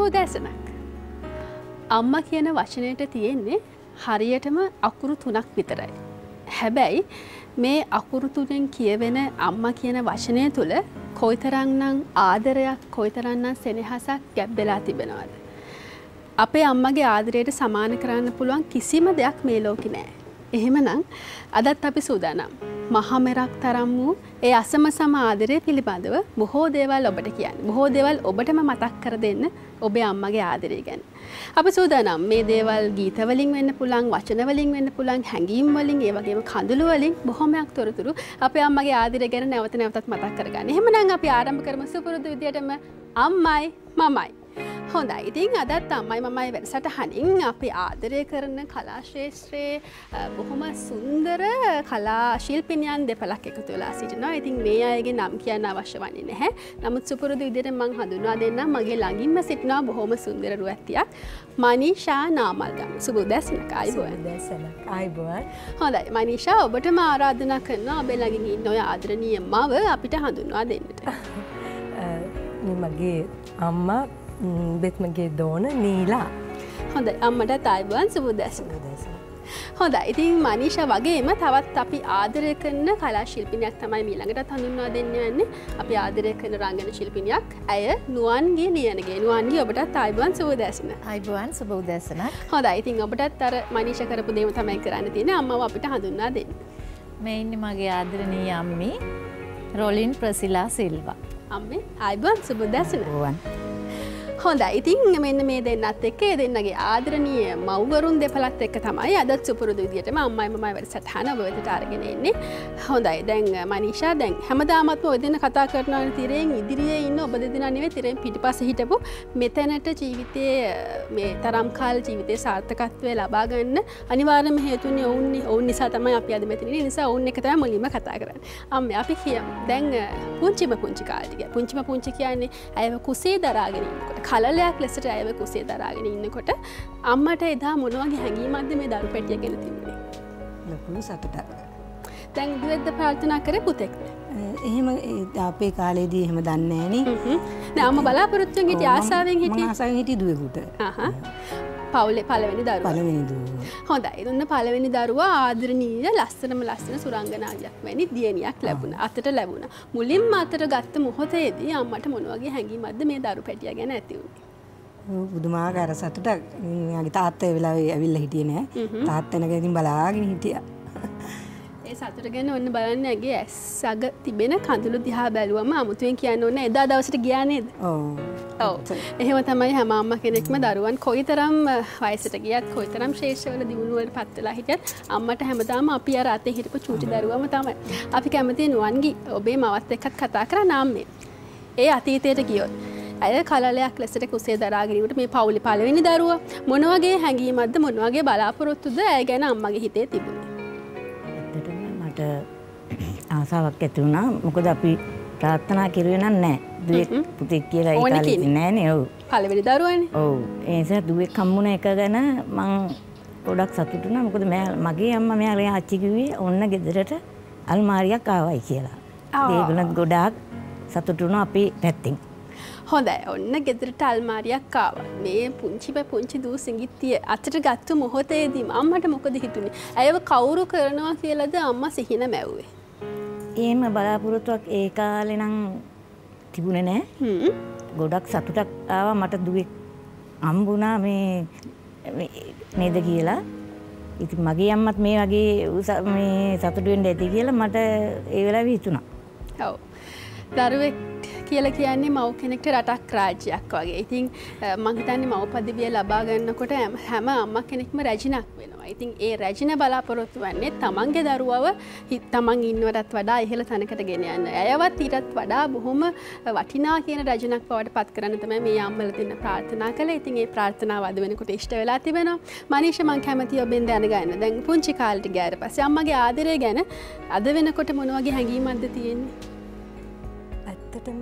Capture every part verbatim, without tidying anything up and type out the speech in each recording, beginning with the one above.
උදෑසනක්. අම්මා කියන වචනයට තියෙන්නේ හරියටම අකුරු තුනක් විතරයි. හැබැයි මේ අකුරු තුනෙන් කියවෙන අම්මා කියන වචනය තුළ කොයිතරම්නම් ආදරයක් කොයිතරම්නම් සෙනෙහසක් ගැබ්බෙලා තිබෙනවද? අපේ අම්මගේ ආදරයට සමාන කරන්න පුළුවන් කිසිම දෙයක් මේ ලෝකේ නැහැ. එහෙමනම් අදත් අපි සූදානම් මහා මෙරක් තරම් වූ ඒ අසමසම ආදරය පිළිබඳව බොහෝ දේවල් ඔබට කියන්න. බොහෝ දේවල් ඔබටම මතක් කර දෙන්න ඔබේ අම්මගේ ආදරය ගැන. අපි සූදානම් මේ දේවල් ගීත වලින් වෙන්න පුළුවන්, වචන වලින් වෙන්න පුළුවන්, හැඟීම් වලින්, ඒ වගේම කඳුළු වලින් බොහොමයක් තොරතුරු අපේ අම්මගේ ආදරය ගැන නැවත නැවතත් මතක් කරගන්න. එහෙමනම් අපි ආරම්භ කරමු සුපුරුදු විදියටම අම්මයි මමයි. හොඳයි. ඉතින් අදත් අම්මයි මමයි වැඩසටහනින් අපි ආදරය කරන කලා ශාස්ත්‍රයේ බොහොම සුන්දර කලා ශිල්පිනියන් දෙපළක් එකතු වෙලා සිටිනවා. ඉතින් මේ අයගේ නම් කියන්න අවශ්‍ය වන්නේ නැහැ. නමුත් සුපුරුදු විදිහට මම හඳුන්වා දෙන්නම්. මගේ ළඟින්ම සිටිනවා බොහොම සුන්දර රුවැත්තියක්. මනීෂා නාමල්ගම. සුබ උදෑසනක්. ආයිබෝන්. සුබ උදෑසනක්. ආයිබෝන්. හොඳයි. මනීෂා ඔබටම ආරාධනා කරනවා ඔබේ ළඟින් ඉන්න ඔය ආදරණීය මව අපිට හඳුන්වා දෙන්නට. මගේ අම්මා බෙත්මගේ දෝන නීලා. හොඳයි අම්මටත් ආයිබෝන්. සුබ උදෑසනක්. හොඳයි. ඉතින් මනීෂා වගේම තවත් අපි ආදරය කරන කලා ශිල්පිනියක් තමයි ඊළඟටත් හඳුන්වා දෙන්න යන්නේ. අපි ආදරය කරන රංගන ශිල්පිනියක්. ඇය නුවන්ගේ ලියනගේ. නුවන්ගේ ඔබටත් ආයිබෝන්. සුබ උදෑසනක්. ආයිබෝන්. සුබ උදෑසනක්. හොඳයි. ඉතින් ඔබටත් අර මනීෂා කරපු දේම තමයි කරන්න තියෙන්නේ. අම්මව අපිට හඳුන්වා දෙන්න. මේ ඉන්නේ මගේ ආදරණීය අම්මි රොලින් ප්‍රසිලා සිල්වා. අම්මේ ආයිබෝන්. සුබ උදෑසනක්. හොඳයි. ඉතින් මෙන්න මේ දෙන්නත් එක්ක ඒ දෙන්නගේ ආදරණීය මව්වරුන් දෙපළත් එක්ක තමයි අදත් සුපුරුදු විදියටම අම්මයි මමයි වැඩසටහන ඔබ වෙතට අරගෙන එන්නේ. හොඳයි. දැන් මනීෂා දැන් හැමදාමත් ඔය දෙන්න කතා කරනවා තිරෙන් ඉදිරියේ ඉන්න ඔබ දෙදෙනා නෙවෙයි තිරෙන් පිටිපස්සේ හිටපු මෙතැනට ජීවිතයේ මේ තරම් කාල ජීවිතයේ සාර්ථකත්වය ලබා ගන්න අනිවාර්යම හේතුනේ ඔවුන් ඔවුන් නිසා තමයි අපි අද මෙතන ඉන්නේ. නිසා ඔවුන් එක තමයි මුලින්ම කතා කරන්නේ. අම්මේ අපි කියමු. දැන් පුංචිම පුංචි කාලේ ටික. පුංචිම පුංචි කියන්නේ අයව කුසේ දරාගෙන ඉන්නකොට කලලයක් ලෙසට අයව කුසේ දරාගෙන ඉන්නකොට අම්මට එදා මොන වගේ හැඟීමක්ද මේ දරු පැටිය ගැන තිබුණේ? ලොකු සතුටක්. දැන් දුවද්ද ප්‍රාර්ථනා කරේ පුතෙක්ද? එහෙම අපේ කාලේදී එහෙම දන්නේ නෑනේ. නෑ අම්මා බලාපොරොත්තුෙන් හිටිය ආසාවෙන් හිටියේ. මම ආසාවෙන් හිටියේ දුවෙකුට. අහහ. පවුලේ පළවෙනි දරුවා. පළවෙනි දරුවා. හොඳයි. දුන්න පළවෙනි දරුවා ආදරණීය ලස්සනම ලස්සන සුරංගනාවක් වැනි දියණියක් ලැබුණා. අතට ලැබුණා. මුලින්ම අතට ගත්ත මොහොතේදී අම්මට මොන වගේ හැඟීමක්ද මේ දරු පැටියා ගැන ඇති වුණේ? පුදුමාකාර සතුටක්. මගේ තාත්තා ඒ වෙලාවේ ඇවිල්ලා හිටියේ නෑ. තාත්තා එනගෙන ඉතින් බලාගෙන හිටියා. ඒ සතුට ගැන ඔන්න බලන්න ඇගේ ඇස් අග තිබෙන කඳුළු දිහා බැලුවම අමුතුවෙන් කියන්න ඕනේ එදා දවසට ගියා නේද? ඔව්. ඔව්. එහෙම තමයි හැම අම්මා කෙනෙක්ම දරුවන් කොයිතරම් වයසට ගියත් කොයිතරම් ශේෂ්ඨවල දියුණුවකට පත් වෙලා හිටියත් අම්මට හැමදාම අපි අර අතේ හිටපු චූටි දරුවම තමයි. අපි කැමතියි නුවන්ගි ඔබේ මවත් එක්කත් කතා කරන්න ආම්මේ. ඒ අතීතයට ගියොත් අය කලලයක් ලෙසට කුසේ දරාගෙන ඉන්නකොට මේ පවුලේ පළවෙනි දරුවා මොන වගේ හැඟීමක්ද මොන වගේ බලාපොරොත්තුද ඇය ගැන අම්මගේ හිතේ තිබුණේ? ආසාවක් ඇති වුණා. මොකද අපි ප්‍රාර්ථනා කරුවේ නෑ. දුවෙක් පුතෙක් කියලා ඒ කාලේ නෑනේ. ඔව්. පළවෙනි දරුවානේ. ඔව්. ඒ නිසා දුවෙක් හම්බුණ එක ගැන මං ගොඩක් සතුටු වුණා. මොකද මගේ අම්මා මෙයාගේ ආච්චි කිව්වේ ඔන්න ගෙදරට අල්මාරියක් ආවයි කියලා. ඒගොල්ලන් ගොඩාක් සතුටු වුණා අපි පැත්තෙන්. හොඳයි. ඔන්න ගෙදරට අල්මාරියක් ආවා. මේ පුංචිම පුංචි දූ සිඟිත්තිය අතට ගත්ත මොහොතේදීම අම්මට මොකද හිතුනේ? ඇයව කවුරු කරනවා කියලාද අම්මා සිහින මැව්වේ? එහෙම බලාපොරොත්තුවක් ඒ කාලේ නම් තිබුණේ නෑ. හ්ම්. ගොඩක් සතුටක් ආවා මට දුවෙක් හම්බුණා මේ නේද කියලා. ඉතින් මගේ අම්මත් මේ වගේ මේ සතුටු වෙන්න ඇති කියලා මට ඒ වෙලාවේ හිතුණා. ඔව්. දරුවෙක් කියලා කියන්නේ මව් කෙනෙක්ට රටක් රාජ්‍යයක් වගේ. ඉතින් මම හිතන්නේ මව් පදවිය ලබා ගන්නකොට හැම අම්මා කෙනෙක්ම රැජිනක් වෙනවා. ඉතින් ඒ රැජින බලාපොරොත්තු වෙන්නේ තමන්ගේ දරුවව තමන් ඉන්නවටත් වඩා ඉහළ තැනකට ගෙන යන්න. ඇයවත් ඊටත් වඩා බොහොම වටිනා කියන රැජිනක් බවට පත් කරන්න තමයි මේ අම්මලා දෙන්න ප්‍රාර්ථනා කළේ. ඉතින් ඒ ප්‍රාර්ථනාව අද වෙනකොට ඉෂ්ට වෙලා තිබෙනවා. මනීෂා මම කැමතියි ඔබෙන් දැනගන්න. දැන් පුංචි කාලේට ගියාට පස්සේ අම්මගේ ආදරය ගැන අද වෙනකොට මොන වගේ හැඟීමක්ද තියෙන්නේ? ඇත්තටම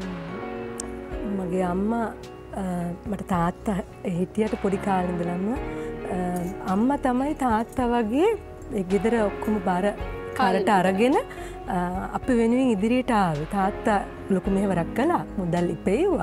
මගේ අම්මා මට තාත්තා හිටියට පොඩි කාලේ ඉඳලම අම්මා තමයි තාත්තා වගේ ගෙදර ඔක්කොම බර කරට අරගෙන අපි වෙනුවෙන් ඉදිරියට ආවේ. තාත්තා ලොකු මෙහෙවරක් කළා. මුදල් ඉපෙව්වා.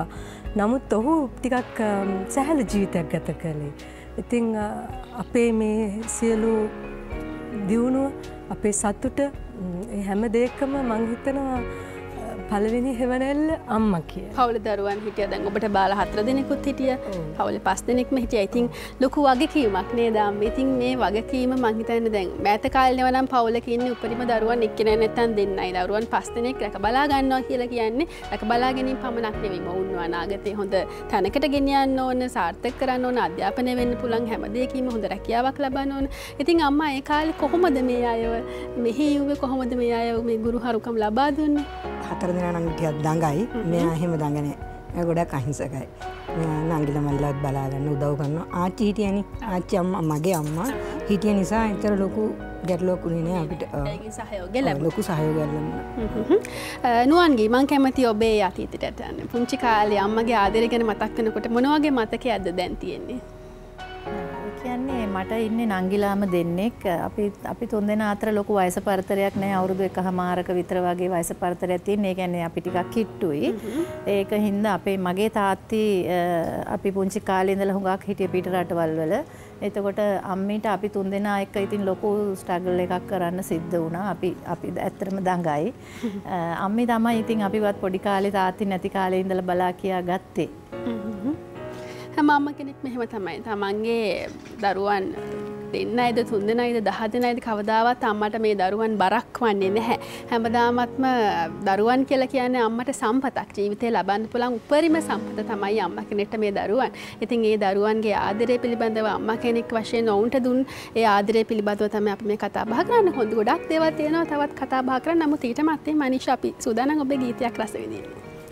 නමුත් ඔහු ටිකක් සැහැල්ලු ජීවිතයක් ගත කළේ. ඉතින් අපේ මේ සියලු දියුණුව අපේ සතුට හැම දෙයකම මං හිතනවා පළවෙනි හෙවණැල්ල අම්මා කිය. පවුල දරුවන් හිටියා දැන් ඔබට බාලා හතර දෙනෙකුත් හිටියා. පවුලේ පස් දෙනෙක්ම හිටියා. ඉතින් ලොකු වගකීමක් නේද අම්මේ. ඉතින් මේ වගකීම මං හිතන්නේ දැන් මෑත කාලේ නම් පවුලක ඉන්නේ උපරිම දරුවන් එක්කෙනා නැත්තම් දෙන්නයි. දරුවන් පස් දෙනෙක් රැක බලා ගන්නවා කියලා කියන්නේ රැක බලා ගැනීම පමණක් නෙවෙයි. මොවුන්ව අනාගතේ හොඳ තැනකට ගෙනියන්න ඕන, සාර්ථක කරන්න ඕන, අධ්‍යාපනය වෙන්න පුළුවන් හැම දෙයකින්ම හොඳ රැකියාවක් ලබන්න ඕන. ඉතින් අම්මා ඒ කාලේ කොහොමද මේ අයව මෙහි යුවේ කොහොමද මේ අයව මේ ගුරුහරුකම් ලබා දුන්නේ? හතර දෙනා නම් ටිකක් දඟයි. මෙයා එහෙම දඟනේ. මෙයා ගොඩක් අහිංසකයි. මෙයා නංගිල මල්ලත් බලා ගන්න උදව් කරනවා. ආච්චි හිටියනේ. ආච්චි අම්මා මගේ අම්මා හිටිය නිසා ඇත්තට ලොකු ගැටලුවක් උනේ නෑ අපිට. ඒකේ සහයෝගය ලැබුණා. ලොකු සහයෝගයක් ලැබුණා. නුවන්ගේ මං කැමති ඔබේ අතීතයට යන්න. පුංචි කාලේ අම්මගේ ආදරය ගැන මතක් කරනකොට මොන වගේ මතකයක්ද දැන් තියෙන්නේ? කියන්නේ මට ඉන්නේ නංගිලාම දෙන්නෙක්. අපි අපි තුන් දෙනා අතර ලොකු වයස පරතරයක් නැහැ. අවුරුදු එකහමාරක විතර වගේ වයස පරතරයක් තියෙන. ඒ කියන්නේ අපි ටිකක් කිට්ටුයි. ඒක හින්දා අපේ මගේ තාත්ති අපි පුංචි කාලේ ඉඳලා හුඟක් හිටිය පිට රටවල් වල. එතකොට අම්මීට අපි තුන් දෙනා එක්ක ඉතින් ලොකු ස්ට්‍රගල් එකක් කරන්න සිද්ධ වුණා. අපි අපි ඇත්තටම දඟයි. අම්මී තමයි ඉතින් අපිවත් පොඩි කාලේ තාත්ති නැති කාලේ ඉඳලා බලා කියා ගත්තේ. හැම අම්ම කෙනෙක් මෙහෙම තමයි. තමන්ගේ දරුවන් දෙන්නයිද තුන් දෙනයිද දහ දෙනයිද කවදාවත් අම්මට මේ දරුවන් බරක් වන්නේ නැහැ. හැමදාමත්ම දරුවන් කියලා කියන්නේ අම්මට සම්පතක්. ජීවිතේ ලබන්න පුළුවන් උපරිම සම්පත තමයි අම්මා කෙනෙක්ට මේ දරුවන්. ඉතින් ඒ දරුවන්ගේ ආදරය පිළිබඳව අම්මා කෙනෙක් වශයෙන් ඔවුන්ට දුන් ඒ ආදරය පිළිබඳව තමයි අපි මේ කතා බහ කරන්නේ. හොඳ ගොඩක් දේවල් තියෙනවා තවත් කතා බහ කරන්න. නමුත් ඊට මත්තේ මනිෂා අපි සූදානම් ඔබේ ගීතයක් රස විඳින්න.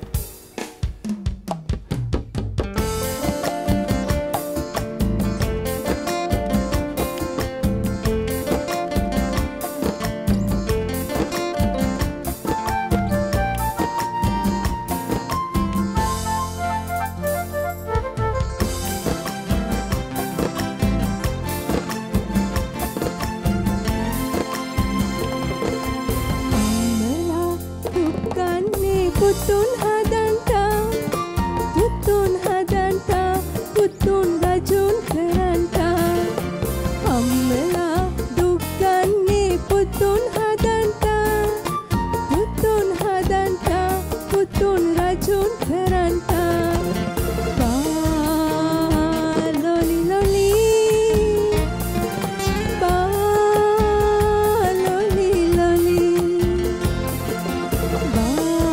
Putun hadanta, putun hadanta, putun rajun keranta. Ammela dukkanne putun hadanta, putun hadanta, putun rajun keranta. Ba loli loli, ba loli loli, ba.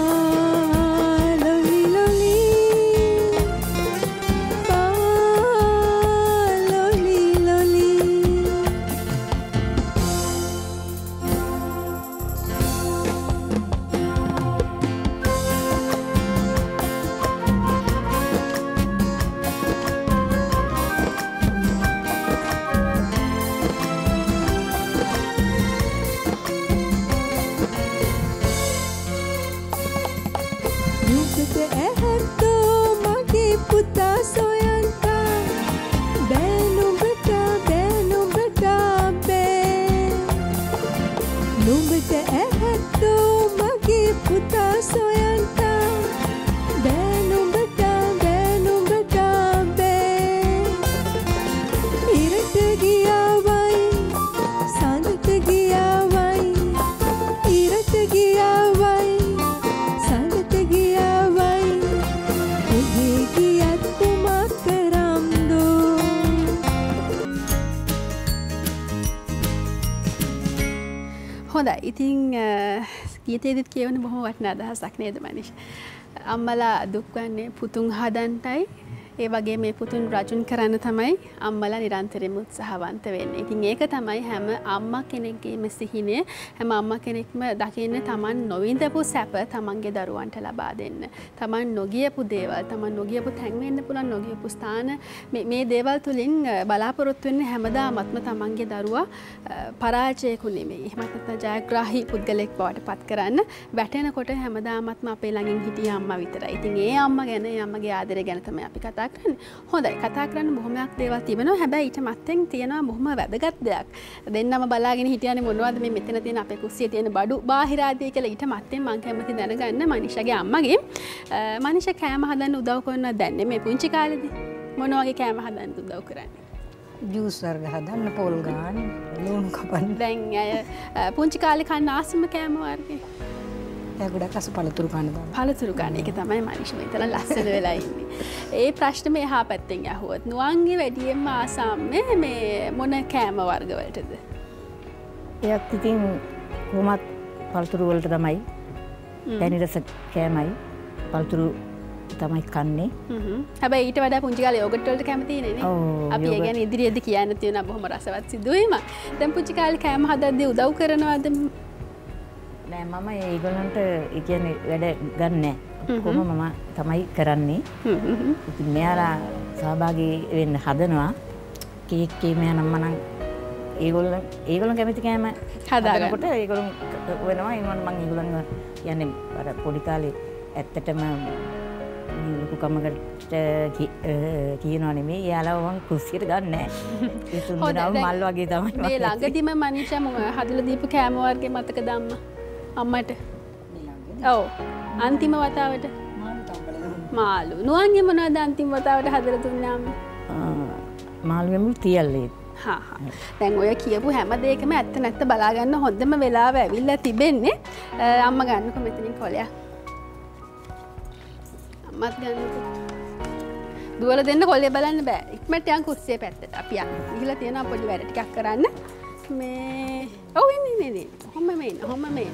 හොඳයි. ඉතින් ගීතයේදීත් කියවන බොහොම වටිනා අදහසක් නේද මනිෂ්? අම්මලා දුක් වන්නේ පුතුන් හදන්ටයි. ඒ වගේ මේ පුතුන් රජුන් කරන්න තමයි අම්මලා නිරන්තරයෙන්ම උත්සාහවන්ත වෙන්නේ. ඉතින් ඒක තමයි හැම අම්මා කෙනෙක්ගේම සිහිනය. හැම අම්මා කෙනෙක්ම දකින්නේ Taman නොවිඳපු සැප Tamanගේ දරුවන්ට ලබා දෙන්න. Taman නොගියපු දේවල්, Taman නොගියපු තැන් වෙන්න පුළුවන්, නොගියපු ස්ථාන මේ මේ දේවල් තුලින් බලාපොරොත්තු වෙන්නේ හැමදාමත්ම Tamanගේ දරුවා පරාජයකු නෙමෙයි. එහෙමත් නැත්නම් ජයග්‍රාහී පුද්ගලෙක් බවට පත් කරන්න වැටෙනකොට හැමදාමත්ම අපේ ළඟින් හිටිය අම්මා විතරයි. ඉතින් ඒ අම්මා ගැන, ඒ අම්මගේ ආදරය ගැන තමයි අපි කතා කතා කරන්නේ. හොඳයි කතා කරන්න බොහොමයක් දේවල් තිබෙනවා. හැබැයි ඊට මත්තෙන් තියෙනවා බොහොම වැදගත් දෙයක්. දෙන්නම බලාගෙන හිටියනේ මොනවද මේ මෙතන තියෙන අපේ කුස්සියේ තියෙන බඩු බාහිර ආදී කියලා. ඊට මත්තෙන් මම කැමති දැනගන්න මනිෂාගේ අම්මගේ මනිෂා කෑම හදන්න උදව් කරනවා දැන් මේ පුංචි කාලේදී. මොන වගේ කෑම හදන්න උදව් කරන්නේ? ජූස් වර්ග හදන්න පොල් ගාන ලුණු කපන්න. දැන් අය පුංචි කාලේ කන්න ආසම කෑම වර්ගේ. ඒ ගොඩක් අස පළතුරු කන්න බෑ. පළතුරු කන්න. ඒක තමයි මනිෂා මෙතන ලස්සන වෙලා ඉන්නේ. ඒ ප්‍රශ්නේ මේ එහා පැත්තෙන් ඇහුවොත් නුවන්ගේ වැඩියෙන්ම ආසාම්මේ මේ මොන කෑම වර්ග වලටද? එයත් ඉතින් කොහොමත් පළතුරු වලට තමයි. පැණි රස කෑමයි පළතුරු තමයි කන්නේ. හැබැයි ඊට වඩා පුංචි කාලේ යෝගට් වලට කැමති නේ නේ. අපි ඒ කියන්නේ ඉදිරියේදී කියන්න තියෙන බොහොම රසවත් සිදුවීමක්. දැන් පුංචි කාලේ කෑම හදද්දී උදව් කරනවද? නෑ මම ඒගොල්ලන්ට ඒ කියන්නේ වැඩ ගන්නෑ. කොහොම මම තමයි කරන්නේ. ඉතින් මෙයාලා සහභාගී වෙන්න හදනවා. කේක් කේම යනම්ම නම් ඒගොල්ලන් ඒගොල්ලන් කැමති කෑම හදාගන්නකොට ඒගොල්ලන් වෙනවා. ඊනොන් මම ඒගොල්ලන් කියන්නේ අර පොඩි කාලේ ඇත්තටම ලොකු කමකට කියනවා නෙමෙයි. එයාලා වන් කුස්සියට ගන්න නෑ. ඒ තුන්දෙනාම මල් වගේ තමයි. මේ ළඟදිම මනිෂා මොන හදලා දීපු කෑම වර්ගේ මතකද අම්මා? අම්මට. ඔව්. අන්තිම වතාවට මාළු. නුවන්ගේ මොනවද අන්තිම වතාවට හදලා දුන්නේ අම්මා? මාළු වෙමුල් තියල්ලේ. හා හා. දැන් ඔය කියපු හැම දෙයකම ඇත්ත නැත්ත බලා ගන්න හොඳම වෙලාව ඇවිල්ලා තිබෙන්නේ. අම්මා ගන්නකො මෙතනින් කොලයක්. අම්මත් ගන්නකො. දුවලා දෙන්න කොල්ලේ බලන්න බෑ. ඉක්මනට යන් කුස්සියේ පැත්තට. අපි යන්න. ගිහලා තියෙනවා පොඩි වැඩ ටිකක් කරන්න. මේ ඔව් ඉන්නේ නේ නේ. කොහොම මේ කොහොම මේ.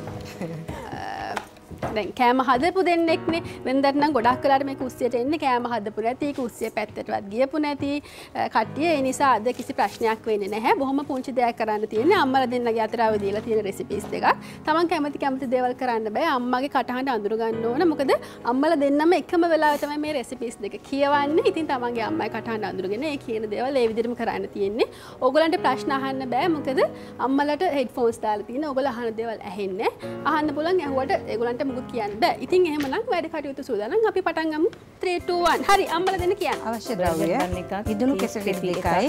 දැන් කෑම හදපු දෙන්නෙක්නේ. වෙනදට නම් ගොඩක් වෙලාට මේ කුස්සියට එන්නේ කෑම හදපු නැති, කුස්සිය පැත්තටවත් ගියපු නැති කට්ටිය. ඒ නිසා අද කිසි ප්‍රශ්නයක් වෙන්නේ නැහැ. බොහොම පුංචි දෙයක් කරන්න තියෙන්නේ. අම්මලා දෙන්නගේ අතර ආව දීලා තියෙන රෙසිපීස් දෙකක්. Taman කැමති කැමති දේවල් කරන්න බෑ. අම්මගේ කටහඬ අඳුර ගන්න ඕන. මොකද අම්මලා දෙන්නම එකම වෙලාවෙ තමයි මේ රෙසිපීස් දෙක කියවන්නේ. ඉතින් Tamanගේ අම්මයි කටහඬ අඳුරගෙන ඒ කියන දේවල් ඒ විදිහටම කරන්න තියෙන්නේ. ඕගොල්ලන්ට ප්‍රශ්න අහන්න බෑ. මොකද අම්මලාට හෙඩ්ෆෝන්ස් දාලා තියෙන. ඕගොල්ලෝ අහන දේවල් ඇහෙන්නේ. අහන්න පුළුවන් ඇහුවට ඒගොල්ලන්ට මුකුත් කියන්න බෑ. ඉතින් එහෙමනම් වැඩ කටයුතු සූදානම්. අපි පටන් ගමු. three two one. හරි අම්මලා දෙන්න කියන්න. අවශ්‍ය ද්‍රව්‍ය ඉදුණු කෙසෙල් දෙකයි.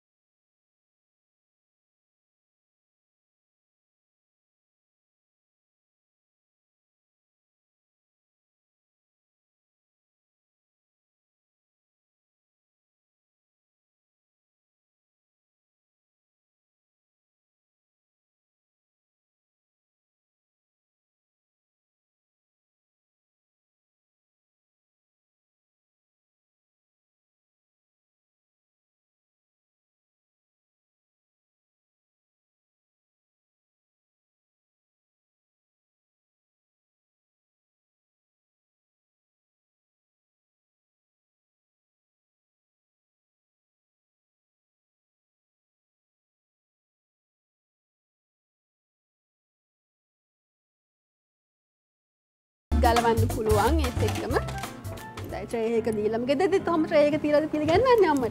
ගලවන්න පුළුවන් ඒත් එක්කම දැන් ට්‍රේ එක දීලාම ගෙදරදී කොහොම ට්‍රේ එක තියලාද පිළිගන්නන්නේ අම්මට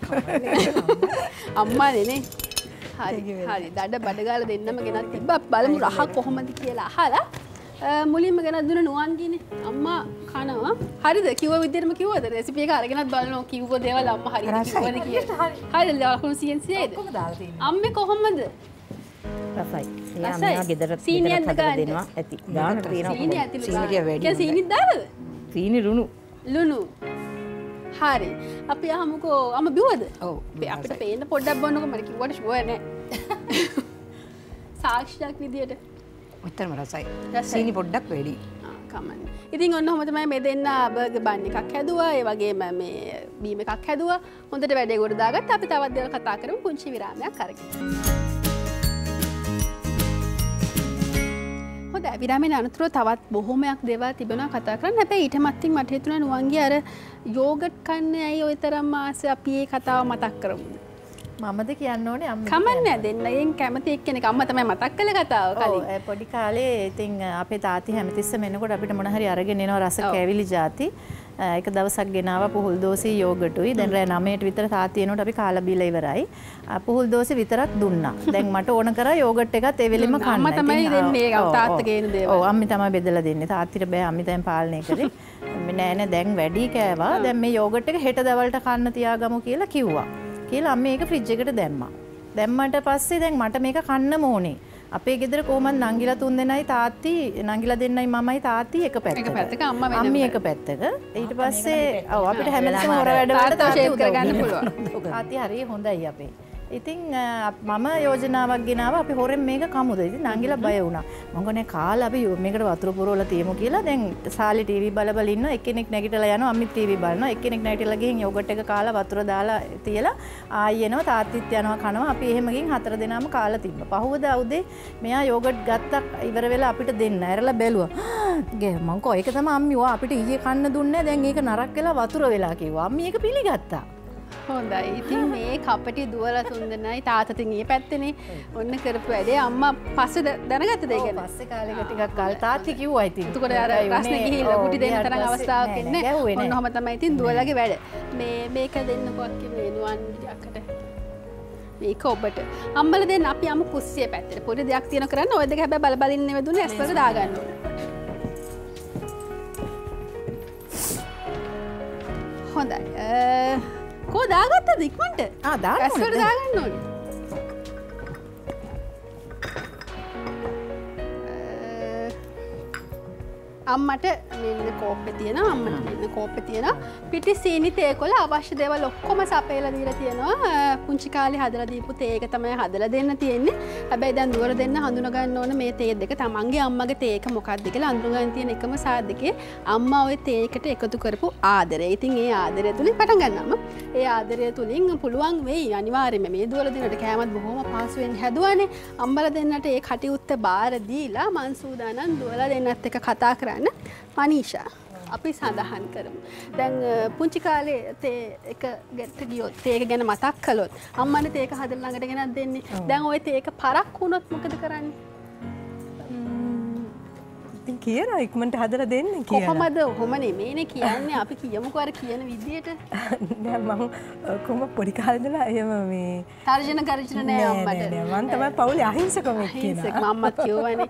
අම්මානේ නේ හරි හරි දඩ බඩ ගාලා දෙන්නම ගෙනත් තිබ්බා බලමු රහ කොහොමද කියලා අහලා මුලින්ම ගෙනත් දුන්න නුවන්ගිනේ අම්මා කනවා හරිද කිව්ව විදිහටම කිව්වද රෙසිපි එක අරගෙනත් බලනවා කිව්ව දේවල් අම්මා හරියට කිව්වද කියලා හරිද ලකුණු සීඑන්සීයේද කොහොමද දාලා තියෙන්නේ අම්මේ කොහොමද රසයි. එයා මෙයා ගෙදර සීනියක් දෙනවා ඇති. දාන්න තියෙනවා. සීනි ඇතුළේ සීනිය වැඩි. ඒ සීනි දාලාද? සීනි ලුණු. ලුණු. හරි. අපි අහමුකෝ අම බිව්වද? ඔව්. අපිට පේන්න පොඩ්ඩක් බොන්නකෝ මට කිව්වට ෂුවර් නෑ. සාක්ෂියක් විදියට. උත්තරම රසයි. සීනි පොඩ්ඩක් වැඩි. ආ කමන්නේ. ඉතින් ඔන්න ඔහොම තමයි මේ දෙන්න බර්ගර් බන් එකක් හැදුවා. ඒ වගේම මේ බීම් එකක් හැදුවා. හොඳට වැඩේ ගොඩ දාගත්තා. අපි තවත් දේවල් කතා කරමු පුංචි විරාමයක් අරගෙන. විරාමයෙන් අනතුරුව තවත් බොහොමයක් දේවල් තිබෙනවා කතා කරන්න. හැබැයි ඊට මත්තින් මට හිතුණා නුවන්ගේ අර යෝගට් කන්නේ ඇයි ওই තරම් ආස අපි මේ කතාව මතක් කරමුද? මමද කියන්න ඕනේ අම්මා. කමන්නේ දෙන්නගෙන් කැමති එක්කෙනෙක් අම්මා තමයි මතක් කළ කතාව කලින්. ඔව් පොඩි කාලේ ඉතින් අපේ තාත්ති හැමතිස්සෙම එනකොට අපිට මොන හරි අරගෙන එනවා රස කැවිලි ಜಾති. එක දවසක් ගෙනාවා පුහුල් දෝසි යෝගටුයි. දැන් රෑ නවයට විතර තාත්ති එනකොට අපි කාලා බීලා ඉවරයි. පුහුල් දෝසි විතරක් දුන්නා. දැන් මට ඕන කරා යෝගට් එකත් ඒ වෙලෙම කන්න. අම්මා තමයි දෙන්නේ තාත්තා ගේන දේවල්. ඔව් අම්මි තමයි බෙදලා දෙන්නේ. තාත්තිට බෑ අම්මි දැන් පාලනය කරේ. නෑ නෑ දැන් වැඩි කෑවා. දැන් මේ යෝගට් එක හෙට දවල්ට කන්න තියාගමු කියලා කිව්වා. කියලා අම්මි ඒක ෆ්‍රිජ් එකට දැම්මා. දැම්මට පස්සේ දැන් මට මේක කන්නම ඕනේ. අපේ ගෙදර කොහොමද නංගිලා තුන් දෙනයි තාත්ති නංගිලා දෙන්නයි මමයි තාත්ති එක පැත්තක. එක පැත්තක අම්මා වෙනම. අම්මි එක පැත්තක. ඊට පස්සේ ඔව් අපිට හැමදේම හොර වැඩ වලට තාත්ති උදව් කරගන්න පුළුවන්. තාත්ති හරිය හොඳයි අපේ. ඉතින් මම යෝජනාවක් ගෙනාවා අපි හොරෙන් මේක කමුද. ඉතින් නංගිලා බය වුණා. මම ගොනේ කාලා අපි මේකට වතුර පුරවලා තියමු කියලා. දැන් සාලි ටීවී බල බල ඉන්නවා. එක්කෙනෙක් නැගිටලා යනවා අම්මිත් ටීවී බලනවා. එක්කෙනෙක් නැගිටලා ගිහින් යෝගට් එක කාලා වතුර දාලා තියලා ආයි එනවා තාත්තිත් යනවා කනවා. අපි එහෙම ගිහින් හතර දෙනාම කාලා තිබ්බා. පහුවදා උදේ මෙයා යෝගට් ගත්තා ඉවර වෙලා අපිට දෙන්න. ඇරලා බැලුවා. ගේ මං කෝ ඒක තමයි අම්මි ඔයා අපිට ඊයේ කන්න දුන්නේ. දැන් ඒක නරක් වෙලා වතුර වෙලා කිව්වා. අම්මි ඒක පිළිගත්තා. හොඳයි. ඉතින් මේ කපටි දුවලා තුන් දෙනයි තාත්තතින් ඊ පැත්තේනේ ඔන්න කරපු වැඩේ අම්මා පස්සේ දැනගත්තද ඒ ගැන? පස්සේ කාලෙක ටිකක් කල් තාත්ති කිව්වා ඉතින්. එතකොට අර ප්‍රශ්නේ ගිහිල්ලා කුටි දෙන්න තරම් අවස්ථාවක් ඉන්නේ. ඔන්න ඔහම තමයි ඉතින් දුවලගේ වැඩ. මේ මේක දෙන්නකෝ අක්කි වෙනුවන් ටිකකට. මේක ඔබට. අම්මලා දෙන්න අපි යමු කුස්සිය පැත්තට. පොඩි දෙයක් තියෙන කරන්න ඔය දෙක හැබැයි බල බල ඉන්න නෙවෙයි දුන්නේ ඇස් වලට දාගන්න ඕනේ. හොඳයි. කෝ දාගත්තද ඉක්මනට? ආ දාන්න ඕනේ. ඇස්වල දාගන්න ඕනේ. අම්මට මෙන්න කෝප්පේ තියෙනවා අම්මට මෙන්න කෝප්පේ තියෙනවා පිටි සීනි තේකොළ අවශ්‍ය දේවල් ඔක්කොම සපයලා දීලා තියෙනවා පුංචි කාලේ හදලා දීපු තේ එක තමයි හදලා දෙන්න තියෙන්නේ හැබැයි දැන් දුවර දෙන්න හඳුනා ගන්න ඕන මේ තේ දෙක තමන්ගේ අම්මගේ තේ එක මොකක්ද කියලා අඳුන ගන්න තියෙන එකම සාධකේ අම්මා ওই තේ එකට එකතු කරපු ආදරය. ඉතින් ඒ ආදරය තුලින් පටන් ගන්නම ඒ ආදරය තුලින් පුළුවන් වෙයි අනිවාර්යයෙන්ම මේ දුවර දෙන්නට කෑමත් බොහොම පහසුවෙන් හැදුවානේ අම්මලා දෙන්නට ඒ කටයුත්ත බාර දීලා මං සූදානම් දුවලා දෙන්නත් එක්ක කතා කරා මනීෂා අපි සඳහන් කරමු. දැන් පුංචි කාලේ තේ එක ගෙට ගියොත් තේක ගැන මතක් කළොත් අම්මනේ තේක හදලා ළඟට ගෙනත් දෙන්නේ. දැන් ওই තේක පරක් වුණොත් මොකද කරන්නේ? ඉතින් කියනවා ඉක්මනට හදලා දෙන්න කියලා. කොහමද? ඔහොම නෙමෙයිනේ කියන්නේ අපි කියමුකෝ අර කියන විදියට. නෑ මම කොහොම පොඩි කාලේ ඉඳලා එහෙම මේ තර්ජන ගර්ජන නෑ අම්මට. නෑ මම තමයි පවුලේ අහිංසකම අහිංසක මම්මත් කියවනේ.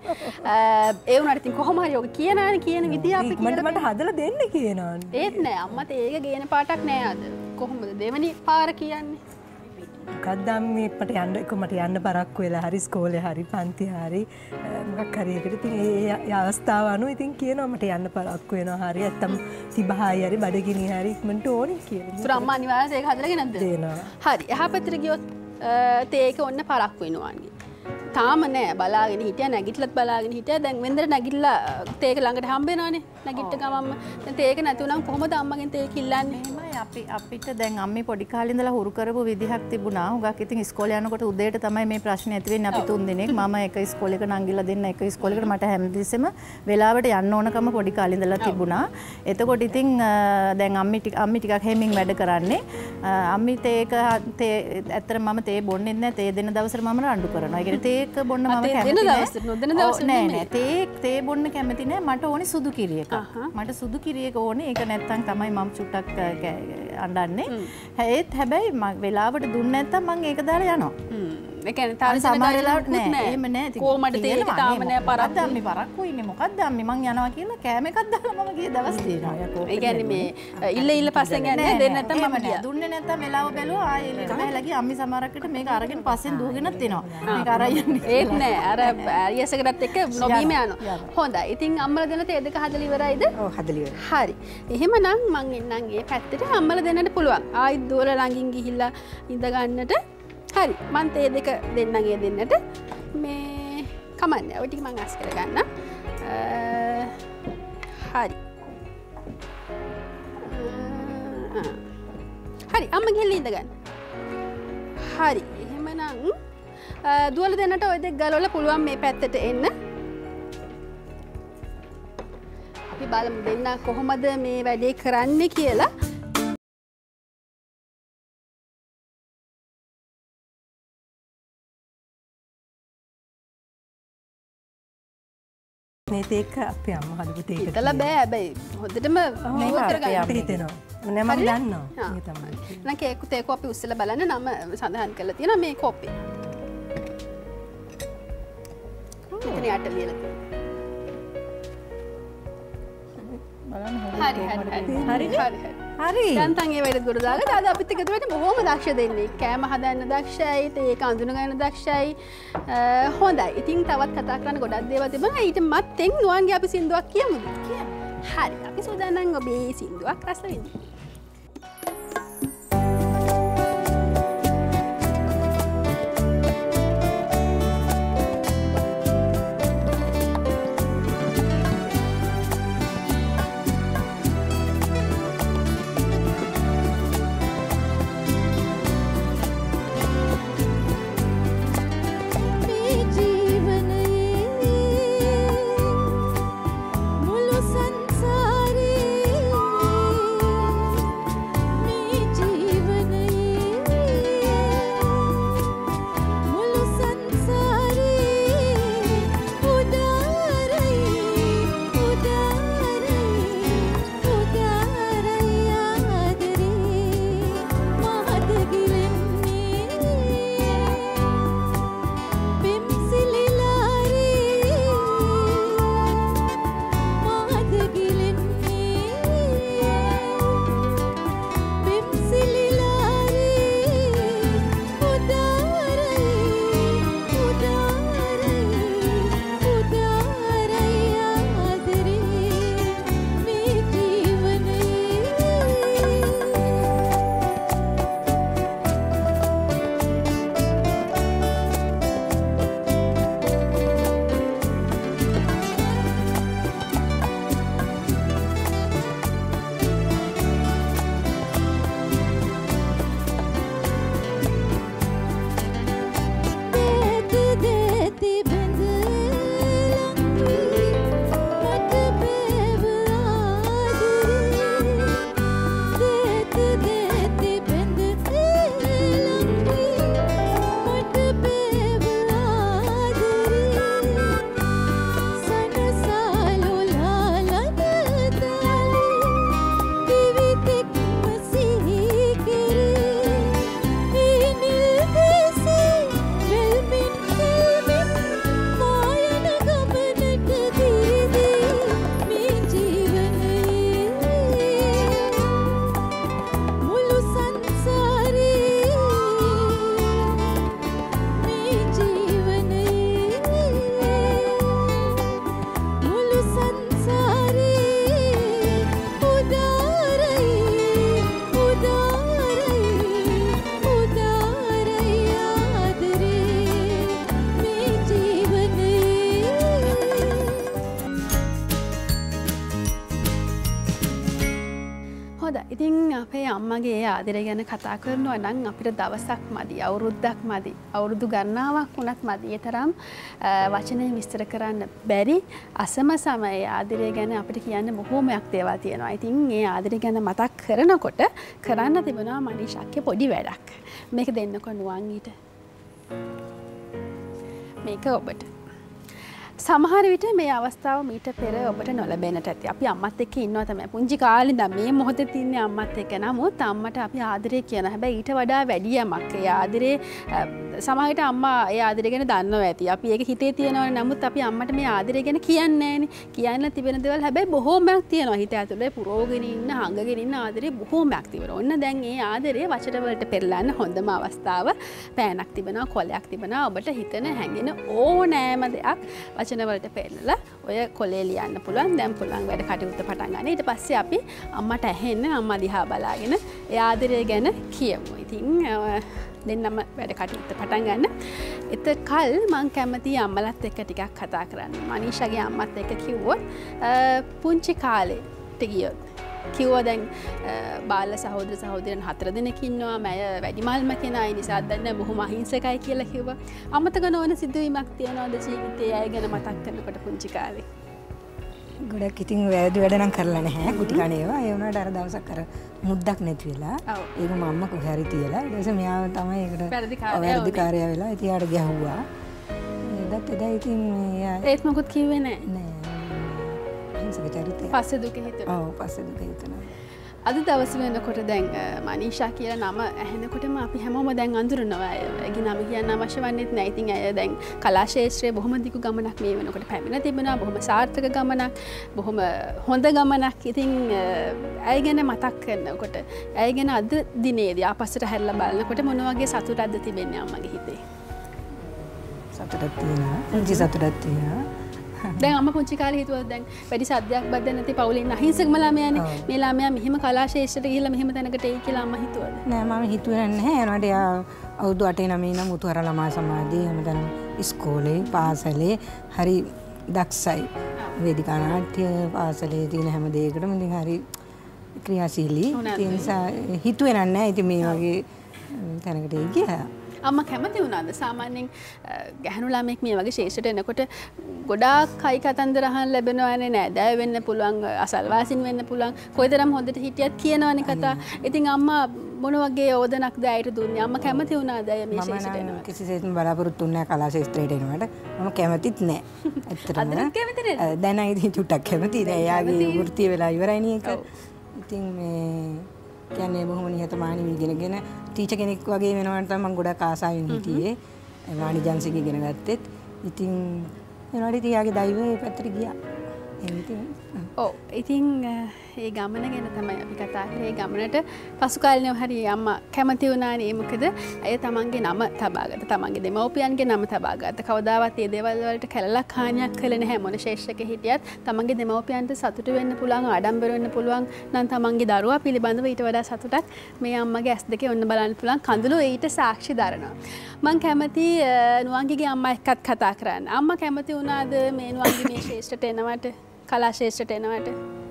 ඒ වුණාට ඉතින් කොහොම හරි ඔක කියනානේ කියන විදිය අපි මට මට හදලා දෙන්න කියනවා. ඒත් නෑ අම්මට ඒක ගේන පාටක් නෑ අද. කොහොමද දෙවනි පාර කියන්නේ? මොකක්ද මේ මට යන්න එක මට යන්න පරක්කු වෙලා හරි ඉස්කෝලේ හරි පන්ති හරි මොකක් හරි එකට ඉතින් ඒ අවස්ථාව අනුව ඉතින් කියනවා මට යන්න පරක්කු වෙනවා හරි නැත්තම් තිබහායි හරි බඩගිනි හරි ඉක්මනට ඕනේ කියලා. ඒතර අම්මා අනිවාර්යයෙන් ඒක හදලා ගෙනත් දෙනවා. හරි. එහා පැත්තට ගියොත් තේක ඔන්න පරක්කු වෙනවානේ. තාම නෑ බලාගෙන හිටියා නැගිටලත් බලාගෙන හිටියා දැන් වෙන්දර නැගිටලා තේක ළඟට හම්බ වෙනවනේ නැගිට ගමම්ම දැන් තේක නැතුණම් කොහොමද අම්මගෙන් තේක ඉල්ලන්නේ එහෙමයි අපි අපිට දැන් අම්මේ පොඩි කාලේ ඉඳලා හුරු කරපු විදිහක් තිබුණා හුඟක් ඉතින් ඉස්කෝලේ යනකොට උදේට තමයි මේ ප්‍රශ්නේ ඇති වෙන්නේ අපි තුන් දෙනෙක් මම එක ඉස්කෝලේක නංගිලා දෙන්න එක ඉස්කෝලේකට මට හැමදෙස්සෙම වෙලාවට යන්න ඕනකම පොඩි කාලේ ඉඳලා තිබුණා එතකොට ඉතින් දැන් අම්මි ටික අම්මි ටිකක් හැමින් වැඩ කරන්නේ අම්මි තේක තේ ඇත්තට මම තේ බොන්නේ නැහැ තේ දෙන දවසට මම රණ්ඩු කරනවා ඒ කියන්නේ තේක බොන්න මම කැමති නෑ නෑ නෑ තේ තේ බොන්න කැමති නෑ මට ඕනේ සුදු කිරි එක මට සුදු කිරි එක ඕනේ ඒක නැත්තම් තමයි මම චුට්ටක් අඬන්නේ ඒත් හැබැයි වෙලාවට දුන්නේ නැත්තම් මම ඒක දාලා යනවා ඒ කියන්නේ තාම සමහර වෙලාවට නෑ එහෙම නෑ කොහමද තේක තාම නෑ පරක්කු අම්මි පරක්කු ඉන්නේ මොකද්ද අම්මි මං යනවා කියලා කෑම එකක් දාලා මම ගිය දවස් තියෙනවා ඒ කියන්නේ මේ ඉල්ල ඉල්ල පස්සෙන් යන්නේ දෙන්න නැත්තම් මම ගියා දුන්නේ නැත්තම් වෙලාව බැලුවා ආයෙ එළියට බහලා ගියා අම්මි සමහරකට මේක අරගෙන පස්සෙන් දුවගෙනත් එනවා මේක අරන් යන්නේ ඒත් නෑ අර අරියසකටත් එක්ක නොබීම යනවා හොඳයි ඉතින් අම්මලා දෙන්න තේ දෙක හදලා ඉවරයිද ඔව් හදලා ඉවරයි හරි එහෙමනම් මං එන්නම් ඒ පැත්තට අම්මලා දෙන්නට පුළුවන් ආයිත් දුවල ළඟින් ගිහිල්ලා ඉඳ ගන්නට හරි මං තේ දෙක දෙන්නම් ඒ දෙන්නට මේ කමන්නේ ඔය ටික මං අස් කරගන්න හරි හරි අම්ම ගිහිල්ලා ඉඳ ගන්න හරි එහෙමනම් දුවල දෙන්නට ඔය දෙක ගලවලා පුළුවන් මේ පැත්තට එන්න අපි බලමු දෙන්න කොහොමද මේ වැඩේ කරන්නේ කියලා මේ තේක අපේ අම්ම හදපු තේක හිතලා බෑ හැබැයි හොඳටම මේව කරගන්න හිතෙනවා. නෑ මම දන්නවා. ඒක තමයි. එහෙනම් කේක් තේක අපි උස්සලා බලන්න නම සඳහන් කරලා තියෙනවා මේ කෝපේ. මෙතන යට ලියලා තියෙනවා. හරි හරි හරි හරි හරි. යන්තම් ඒ වැඩ ගොඩ දාලා අද අපිත් එකතු වෙන්නේ බොහොම දක්ෂ දෙන්නේ. කෑම හදන්න දක්ෂයි, ඒක අඳුන ගන්න දක්ෂයි. හොඳයි. ඉතින් තවත් කතා කරන්න ගොඩක් දේවල් තිබුණා. ඊට මත්තෙන් නුවන්ගේ අපි සින්දුවක් කියමුද? කියමු. හරි. අපි සූදානම් ඔබේ සින්දුවක් රස විඳින්න. අම්මගේ ආදරය ගැන කතා කරනවා නම් අපිට දවසක් මදි, අවුරුද්දක් මදි, අවුරුදු ගණනාවක් වුණත් මදි. ඒ තරම් වචනයෙන් විස්තර කරන්න බැරි අසම සමයේ ආදරය ගැන අපිට කියන්න බොහෝමයක් දේවල් තියෙනවා. ඉතින් මේ ආදරය ගැන මතක් කරනකොට කරන්න තිබෙනවා මනිෂාගේ පොඩි වැඩක්. මේක දෙන්නකො නුවන් ඊට. මේක ඔබට. සමහර විට මේ අවස්ථාව මීට පෙර ඔබට නොලැබෙන්නට ඇති. අපි අම්මත් එක්ක ඉන්නවා තමයි. පුංචි කාලේ ඉඳන් මේ මොහොතේ තින්නේ අම්මත් එක්ක. නමුත් අම්මට අපි ආදරේ කියන හැබැයි ඊට වඩා වැඩි යමක්. ඒ ආදරේ සමහර විට අම්මා ඒ ආදරේ ගැන දන්නවා ඇති. අපි ඒක හිතේ තියනවනේ. නමුත් අපි අම්මට මේ ආදරේ ගැන කියන්නේ නැහැනේ. කියන්න තිබෙන දේවල් හැබැයි බොහෝමයක් තියෙනවා. හිත ඇතුලේ පුරෝගෙන ඉන්න, හංගගෙන ඉන්න ආදරේ බොහෝමයක් තිබෙනවා. ඔන්න දැන් මේ ආදරේ වචන වලට පෙරලන්න හොඳම අවස්ථාව. පෑනක් තිබෙනවා, කොලයක් තිබෙනවා. ඔබට හිතෙන හැඟෙන ඕනෑම දෙයක් වචන වලට පෙන්නලා ඔය කොලේ ලියන්න පුළුවන්. දැන් පුළුවන් වැඩ කටයුත්ත පටන් ගන්න. ඊට පස්සේ අපි අම්මට ඇහෙන්න අම්මා දිහා බලාගෙන ඒ ආදරය ගැන කියමු. ඉතින් දෙන්නම වැඩ කටයුත්ත පටන් ගන්න. එතකල් මං කැමතියි අම්මලත් එක්ක ටිකක් කතා කරන්න. මනීෂාගේ අම්මත් එක්ක කිව්වොත් පුංචි කාලේට ගියොත් කිව්වා දැන් බාල සහෝදර සහෝදරයන් හතර දෙනෙක් ඉන්නවා. මම වැඩිමල්ම කෙනා. ඒ නිසා දැන් බොහොම අහිංසකයි කියලා කිව්වා. අමතක නොවන සිදුවීමක් තියනවාද ජීවිතයේ අය ගැන මතක් කරනකොට පුංචි කාලේ? ගොඩක් ඉතින් වැරදි වැඩ නම් කරලා නැහැ. කුටි කණ ඒවා. ඒ වුණාට අර දවසක් අර මුද්දක් නැති වෙලා ඒක මම්ම කොහේ හරි තියලා ඊට පස්සේ මෙයාව තමයි ඒකට වැරදිකාරයා වෙලා ඉතින් යාට ගැහුවා. ඒකත් එදා ඉතින් ඒත් මොකුත් කිව්වේ නැහැ. නෑ. මානසික චරිතය. පස්සේ දුක හිතෙනවා. ඔව් පස්සේ දුක හිතෙනවා. අද දවස් වෙනකොට දැන් මනීෂා කියලා නම ඇහෙනකොටම අපි හැමෝම දැන් අඳුරනවා. ඒගේ නම කියන්න අවශ්‍ය වන්නේත් නැහැ. ඉතින් ඇය දැන් කලා ශාස්ත්‍රයේ බොහොම දිගු ගමනක් මේ වෙනකොට පැමිණ තිබෙනවා. බොහොම සාර්ථක ගමනක්, බොහොම හොඳ ගමනක්. ඉතින් ඇය ගැන මතක් කරනකොට, ඇය ගැන අද දිනේදී ආපස්සට හැරිලා බලනකොට මොන වගේ සතුටක්ද තිබෙන්නේ අම්මගේ හිතේ? සතුටක් තියෙනවා. පුංචි සතුටක් තියෙනවා. දැන් අම්ම පුංචි කාලේ හිතුවා දැන් වැඩි සද්දයක් බද්දක් නැති පවුලේ ඉන්න අහිංසකම ළමයානේ. මේ ළමයා මෙහෙම කලා ශාස්ත්‍රයට ගිහිල්ලා මෙහෙම තැනකට එයි කියලා අම්ම හිතුවද? නෑ මම හිතුවේ නැහැ. ඒනට යා අවුරුදු අටේ නවයේ නම් මුතුහර ළමා සමාජයේ හැමදාම ඉස්කෝලේ පාසලේ හරි දක්ෂයි. වේදිකා නාට්‍ය පාසලේ තියෙන හැම දෙයකටම ඉතින් හරි ක්‍රියාශීලී. ඒ නිසා හිතුවේ නැහැ ඉතින් මේ වගේ තැනකට එයි කියලා. අම්මා කැමති වුණාද? සාමාන්‍යයෙන් ගැහණු ළමෙක් මේ වගේ ශේෂ්ඨට එනකොට ගොඩාක් කයි කතන්දර අහන්න ලැබෙනවනේ. නෑදෑයෝ වෙන්න පුළුවන්, අසල්වාසීන් වෙන්න පුළුවන්. කොයිතරම් හොඳට හිටියත් කියනවනේ කතා. ඉතින් අම්මා මොන වගේ යෝජනක්ද ඇයට දුන්නේ? අම්මා කැමති වුණාද අය මේ ශේෂ්ඨට එනවට? මම කිසිසේත්ම බලාපොරොත්තු වෙන්නේ නැහැ කලා ශාස්ත්‍රයට එනවට. මම කැමතිත් නැහැ. ඇත්තටම. අදත් කැමති නේද? දැන් ඉතින් චුට්ටක් කැමතියි. දැන් එයාගේ වෘත්තිය වෙලා ඉවරයි නේ ඒක. ඉතින් මේ කියන්නේ බොහොම නිහතමානීව ඉගෙනගෙන ටීචර් කෙනෙක් වගේ වෙනවට තමයි මම ගොඩක් ආසාවෙන් හිටියේ. වාණිජංශික ඉගෙන ගත්තෙත්. ඉතින් එනවාට ඉතින් යාගේ දෛවයේ පැත්තට ගියා. ඔව් ඉතින් ඒ ගමන ගැන තමයි අපි කතා කරේ. ඒ ගමනට පසු කාලිනව හරි අම්මා කැමති වුණානේ. මොකද අය තමන්ගේ නම තබා ගත්ත. තමන්ගේ දෙමව්පියන්ගේ නම තබා ගත්ත. කවදාවත් මේ දේවල් වලට කැලලක් හානියක් කළේ නැහැ. මොන ශේෂ්ඨක හිටියත් තමන්ගේ දෙමව්පියන්ට සතුටු වෙන්න පුළුවන්, ආඩම්බර වෙන්න පුළුවන් නම් තමන්ගේ දරුවා පිළිබඳව ඊට වඩා සතුටක් මේ අම්මගේ ඇස් දෙකේ ඔන්න බලන්න පුළුවන්. කඳුළු ඊට සාක්ෂි දරනවා. මං කැමති නුවන්ගේගේ අම්මා එක්කත් කතා කරන්න. අම්මා කැමති වුණාද මේ නුවන්ගේ මේ ශේෂ්ඨට එනවට? කලා ශාස්ත්‍රයට එනවට?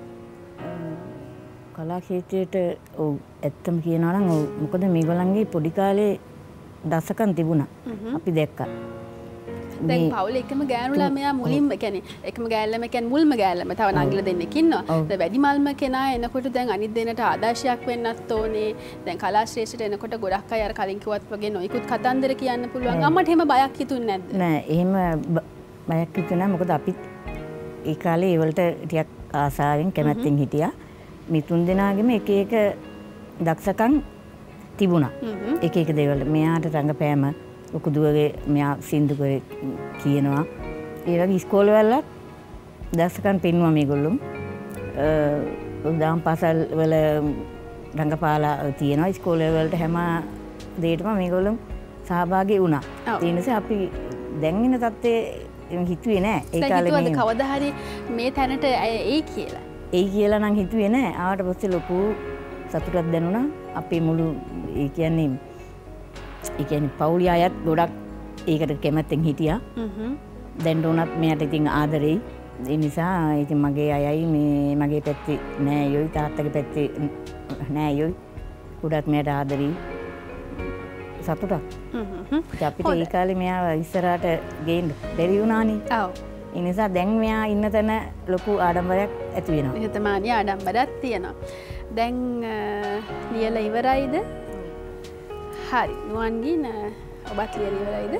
කලා ක්ෂේත්‍රයට ඔව් ඇත්තම කියනවා නම් ඔව් මොකද මේගොල්ලන්ගේ පොඩි කාලේ දසකම් තිබුණා. අපි දැක්කා. දැන් පවුලේ එකම ගෑනු ළමයා මුලින්ම කියන්නේ එකම ගෑනු ළමයා කියන්නේ මුල්ම ගෑනු ළමයා තව නංගිලා දෙන්නෙක් ඉන්නවා. දැන් වැඩිමල්ම කෙනා එනකොට දැන් අනිත් දෙන්නට ආදර්ශයක් වෙන්නත් ඕනේ. දැන් කලා ශ්‍රේෂ්ඨට එනකොට ගොඩක් අය අර කලින් කිව්වත් වගේ නොයිකුත් කතන්දර කියන්න පුළුවන්. අම්මට එහෙම බයක් හිතුන්නේ නැද්ද? නෑ එහෙම බයක් හිතුනේ නැහැ. මොකද අපිත් ඒ කාලේ ඒ වලට ටිකක් ආසාවෙන් කැමැත්තෙන් හිටියා. මේ තුන් දෙනාගෙම එක එක දක්ෂකම් තිබුණා. එක එක දේවල්. මෙයාට රංගපෑම උකුදුවගේ මෙයා සින්දු කරේ කියනවා. ඒ වගේ ඉස්කෝලවලත් දක්ෂකම් පෙන්වුවා මේගොල්ලෝ. උදාම් පාසල් වල රංගපාලා තියෙනවා. ඉස්කෝලේ වලට හැම දෙයකටම මේගොල්ලෝ සහභාගී වුණා. ඒ නිසා අපි දැන් ඉන්න තත්ත්වයේ හිතුවේ නෑ ඒ කාලේ මේ කවදා හරි මේ තැනට එයි කියලා. එයි කියලා නම් හිතුවේ නෑ. ආවට පස්සේ ලොකු සතුටක් දැනුණා. අපේ මුළු ඒ කියන්නේ ඒ කියන්නේ පවුලේ අයත් ගොඩක් ඒකට කැමැත්තෙන් හිටියා. හ්ම්. දැන් උනත් මෙයාට ඉතින් ආදරෙයි. ඒ නිසා ඉතින් මගේ අයයි මේ මගේ පැත්තේ නෑ යොයි තාත්තගේ පැත්තේ නෑ යොයි ගොඩක් මෙයාට ආදරෙයි. සතුටක්. හ්ම්. අපිට ඒ කාලේ මෙයාව ඉස්සරහට ගේන්න බැරි වුණානේ. ඔව්. ඒ නිසා දැන් මෙයා ඉන්න තැන ලොකු ආඩම්බරයක් ඇති වෙනවා. නිහතමානී ආඩම්බරයක් තියෙනවා. දැන් ලියලා ඉවරයිද? හරි. නුවන්ගින් ඔබත් ලියලා ඉවරයිද?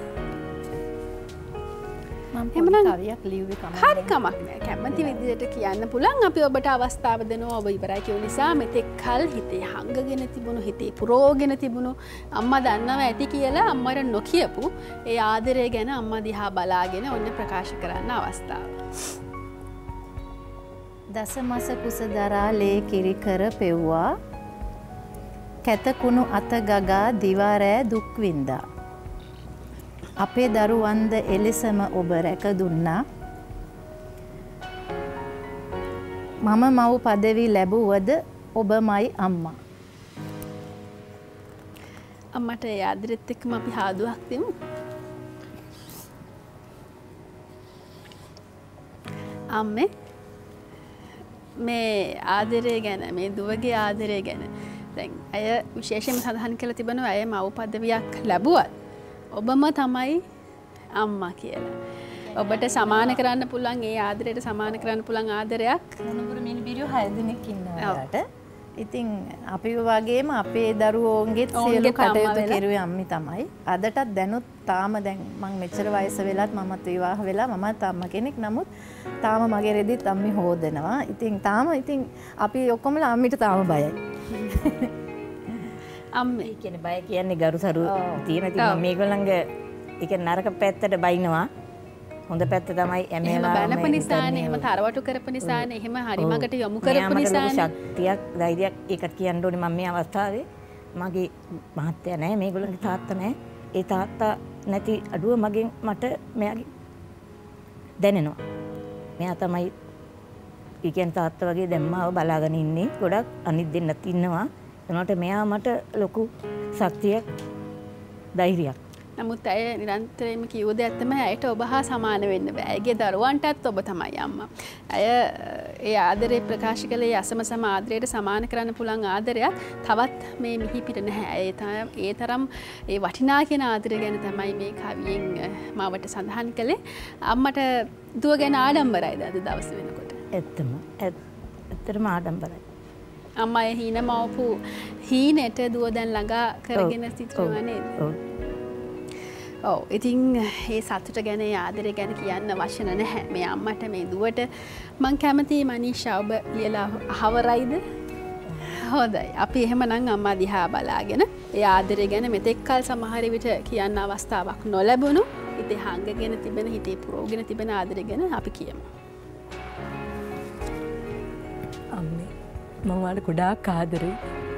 මම පොඩි කවියක් ලියුවේ කමක් හරි කමක් නෑ. කැමති විදිහට කියන්න පුළුවන්. අපි ඔබට අවස්ථාව දෙනවා. ඔබ ඉවරයි කියු නිසා මෙතෙක් කල් හිතේ හංගගෙන තිබුණු, හිතේ පුරෝගෙන තිබුණු අම්මා දන්නව ඇති කියලා අම්මට නොකියපු ඒ ආදරය ගැන අම්මා දිහා බලාගෙන ඔන්න ප්‍රකාශ කරන්න අවස්ථාව. දසමස කුස දරා ලේ කිරි කර පෙව්වා. කැතකුණු අත ගගා දිවා රෑ දුක් විඳා. අපේ දරුවන්ද එලෙසම ඔබ රැක දුන්නා. මම මව් පදවි ලැබුවද ඔබමයි අම්මා. අම්මට ඒ ආදරෙත් එක්කම අපි හාදුවක් දෙමු. අම්මේ මේ ආදරය ගැන, මේ දුවගේ ආදරය ගැන දැන් අය විශේෂයෙන්ම සඳහන් කරලා තිබෙනවා අය මව් පදවියක් ලැබුවත් ඔබම තමයි අම්මා කියලා. ඔබට සමාන කරන්න පුළුවන් ඒ ආදරයට සමාන කරන්න පුළුවන් ආදරයක් මොනබුර මිනිබිරියෝ හය දෙනෙක් ඉන්නවා යාට. ඉතින් අපි වගේම අපේ දරුවෝන්ගෙත් සියලු කටයුතු කෙරුවේ අම්මි තමයි. අදටත් දැනුත් තාම දැන් මම මෙච්චර වයස වෙලත් මමත් විවාහ වෙලා මමත් අම්මා කෙනෙක්. නමුත් තාම මගේ රෙදිත් අම්මි හොදනවා. ඉතින් තාම ඉතින් අපි ඔක්කොමලා අම්මිට තාම බයයි. අම්මේ කියන්නේ බය කියන්නේ ගරුසරු තියෙන ඉතින් මේගොල්ලන්ගේ ඒ කියන්නේ නරක පැත්තට බයිනවා. හොඳ පැත්ත තමයි එමෙලා බැලපු නිසානේ එහෙම තරවටු කරපු නිසානේ එහෙම හරි මගට යොමු කරපු නිසානේ ශක්තියක් ධෛර්යයක් ඒකට කියන්න ඕනේ මම මේ අවස්ථාවේ මගේ මහත්තයා නැහැ මේගොල්ලන්ගේ තාත්තා නැහැ ඒ තාත්තා නැති අඩුව මගෙන් මට මෙයාගේ දැනෙනවා මෙයා තමයි ඒ කියන්නේ තාත්තා වගේ දැම්මාව බලාගෙන ඉන්නේ ගොඩක් අනිත් දෙන්නත් ඉන්නවා ඒනට මෙයා මට ලොකු ශක්තියක් ධෛර්යයක් නමුත් ඇය නිරන්තරයෙන්ම කිව්ව දෙයක් තමයි ඇයට ඔබ හා සමාන වෙන්න බෑ. ඇයගේ දරුවන්ටත් ඔබ තමයි අම්මා. ඇය ඒ ආදරේ ප්‍රකාශ කළේ අසමසම ආදරයට සමාන කරන්න පුළුවන් ආදරයක් තවත් මේ මිහි පිට නැහැ. ඒ ඒ තරම් ඒ වටිනා කියන ආදරය ගැන තමයි මේ කවියෙන් මාවට සඳහන් කළේ. අම්මට දුව ගැන ආඩම්බරයිද අද දවස වෙනකොට? ඇත්තම ඇත්තටම ආඩම්බරයි. අම්මා ඒ හීන මවපු හීනෙට දුව දැන් ළඟා කරගෙන සිටිනවා නේද? ඔව්. ඔව් ඉතින් ඒ සතුට ගැන ආදරය ගැන කියන්න වචන නැහැ මේ අම්මට මේ දුවට මං කැමතියි මනීෂා ඔබ ලියලා අහවරයිද හොඳයි අපි එහෙමනම් අම්මා දිහා බලාගෙන ඒ ආදරය ගැන මෙතෙක් කල සමහර විට කියන්න අවස්ථාවක් නොලැබුණු ඉතින් හංගගෙන තිබෙන හිතේ පුරෝගෙන තිබෙන ආදරය ගැන අපි කියමු අම්මේ මම ඔයාලට ගොඩාක් ආදරෙයි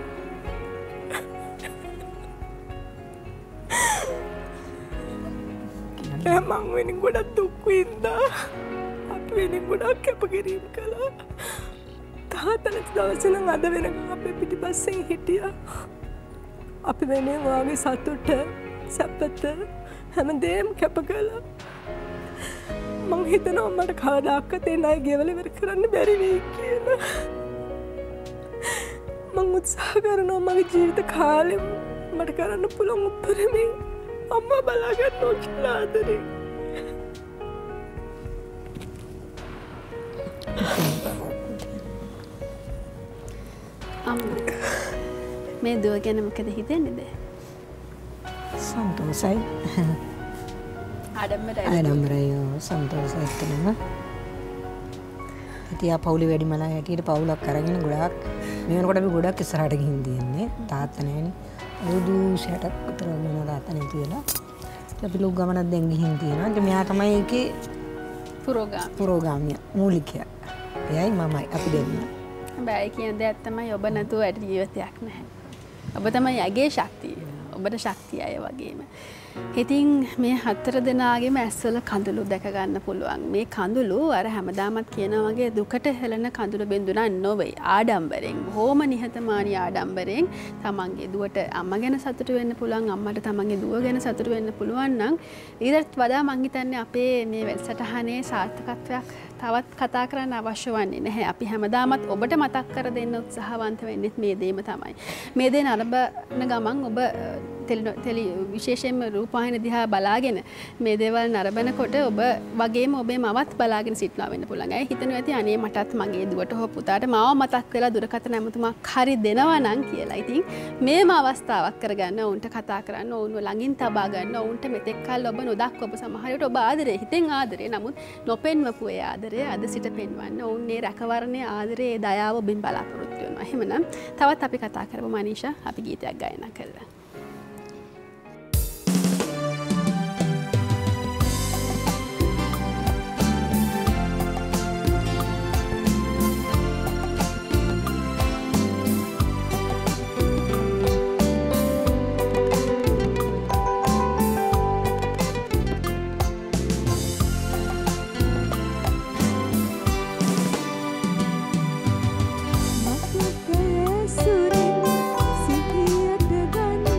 මං වෙනින් ගොඩක් දුක් වින්දා අපි වෙනින් ගොඩක් කැපකිරීම කළා තාත්තා නැති දවසේ නම් අද වෙනකම් අපේ පිටිපස්සෙන් හිටියා අපි වෙනින් ඔයාගේ සතුට සැපත හැමදේම කැප කළා මං හිතනවා මට කවදාකවත් ඒ ණය ගෙවල ඉවර කරන්න බැරි වෙයි කියලා මං උත්සාහ කරනවා මගේ ජීවිත කාලෙම මට කරන්න පුළුවන් උත්තරමේ අම්මා බලාගන්න ඕන කියලා ආදරේ. අම්මා මේ දුව ගැන මොකද හිතන්නේද? සන්තෝෂයි. ආඩම්බරයි. ආඩම්බරයි සන්තෝෂයි තමයි. ඉතින් ආ පවුලේ වැඩිමලා හැටියට පවුලක් අරගෙන ගොඩාක් මේ වෙනකොට අපි ගොඩක් ඉස්සරහට ගිහින් දින්නේ තාත්තා නැහැනේ. අවුරුදු සැටක් විතර වෙනවා තාත්තා නැති වෙලා. අපි ලොකු ගමනක් දැන් ගිහින් තියෙනවා. ඉතින් මෙයා තමයි ඒකේ පුරෝගාමී. පුරෝගාමිය මූලිකයා. එයයි මමයි අපි දෙන්න. හැබැයි කියන දෙයක් තමයි ඔබ නැතුව ඇට ජීවිතයක් නැහැ. ඔබ තමයි යගේ ශක්තිය. ඔබට ශක්තිය අය වගේම. ඉතින් මේ හතර දෙනාගේම ඇස්වල කඳුළු දැක ගන්න පුළුවන්. මේ කඳුළු අර හැමදාමත් කියනා වගේ දුකට හෙළන කඳුළු බින්දුනා නොවේ. ආඩම්බරෙන්, බොහොම නිහතමානී ආඩම්බරෙන් තමන්ගේ දුවට අම්මා ගැන සතුටු වෙන්න පුළුවන්, අම්මට තමන්ගේ දුව ගැන සතුටු වෙන්න පුළුවන් නම් ඊටත් වඩා මං හිතන්නේ අපේ මේ වැඩසටහනේ සාර්ථකත්වයක් තවත් කතා කරන්න අවශ්‍ය වන්නේ නැහැ. අපි හැමදාමත් ඔබට මතක් කර දෙන්න උත්සාහවන්ත වෙන්නේ මේ දේම තමයි. මේ දේ නරඹන ගමන් ඔබ තෙලි විශේෂයෙන්ම රූපවාහිනිය දිහා බලාගෙන මේ දේවල් නරඹනකොට ඔබ වගේම ඔබේ මවත් බලාගෙන සිටනවා වෙන්න පුළුවන්. අය හිතනවා ඇති අනේ මටත් මගේ දුවට හෝ පුතාට මාව මතක් වෙලා දුරකථන ඇමතුමක් හරි දෙනවා නම් කියලා. ඉතින් මේම අවස්ථාවක් කරගන්න ඔවුන්ට කතා කරන්න, ඔවුන්ව ළඟින් තබා ගන්න, ඔවුන්ට මෙතෙක් කල් ඔබ නොදක්වපු සමහරවිට ඔබ ආදරේ හිතෙන් ආදරේ නමුත් නොපෙන්වපු ඒ ආදරය අද සිට පෙන්වන්න. ඔවුන් මේ රැකවරණයේ ආදරේ ඒ දයාව ඔබෙන් බලාපොරොත්තු වෙනවා. එහෙමනම් තවත් අපි කතා කරමු මනීෂා. අපි ගීතයක් ගායනා කළා. සුරින් සිහියට ගන්න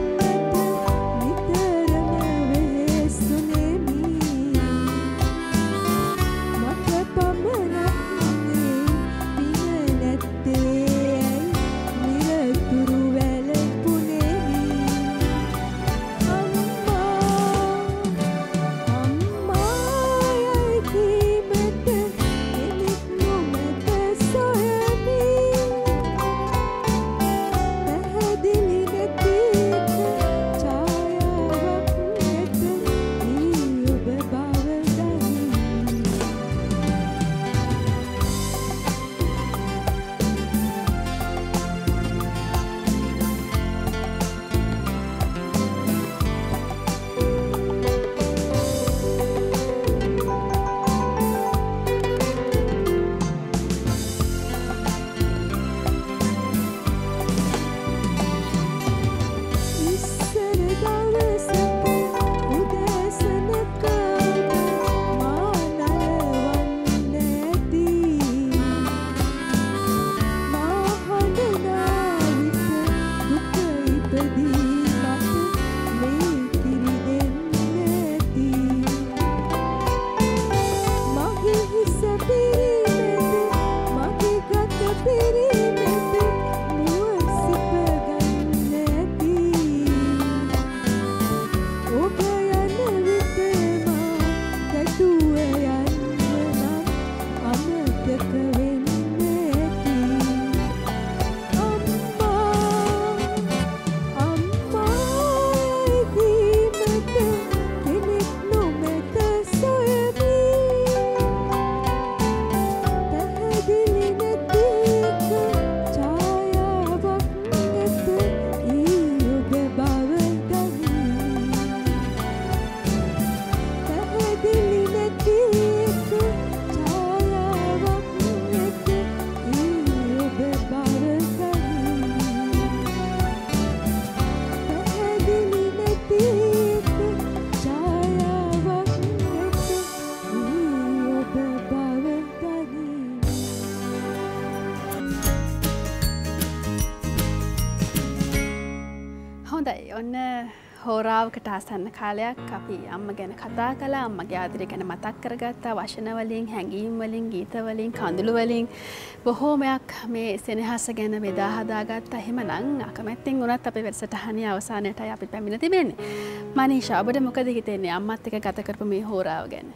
හෝරාවකට ආසන්න කාලයක් අපි අම්ම ගැන කතා කළා, අම්මගේ ආදරය ගැන මතක් කරගත්තා, වචන වලින්, හැඟීම් වලින්, ගීත වලින්, කඳුළු වලින් බොහෝමයක් මේ සෙනෙහස ගැන බෙදා හදාගත්තා. එහෙමනම් අකමැත්තෙන් උනත් අපේ වැඩසටහනේ අවසානයටයි අපි පැමිණ තිබෙන්නේ. මනීෂා, ඔබට මොකද හිතෙන්නේ අම්මත් එක්ක ගත කරපු මේ හෝරාව ගැන?